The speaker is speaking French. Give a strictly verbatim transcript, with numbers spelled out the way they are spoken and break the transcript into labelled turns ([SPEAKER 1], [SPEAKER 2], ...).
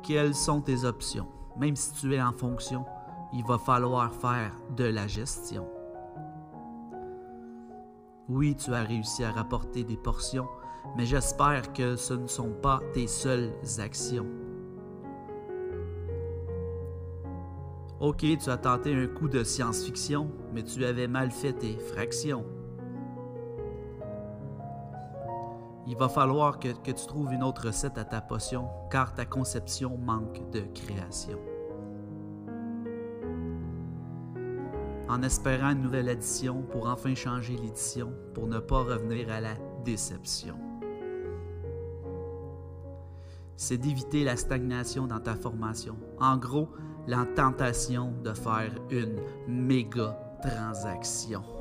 [SPEAKER 1] quelles sont tes options? Même si tu es en fonction, il va falloir faire de la gestion. Oui, tu as réussi à rapporter des portions, mais j'espère que ce ne sont pas tes seules actions. Ok, tu as tenté un coup de science-fiction, mais tu avais mal fait tes fractions. Il va falloir que, que tu trouves une autre recette à ta potion, car ta conception manque de création. En espérant une nouvelle addition pour enfin changer l'édition, pour ne pas revenir à la déception. C'est d'éviter la stagnation dans ta formation. En gros, la tentation de faire une méga transaction.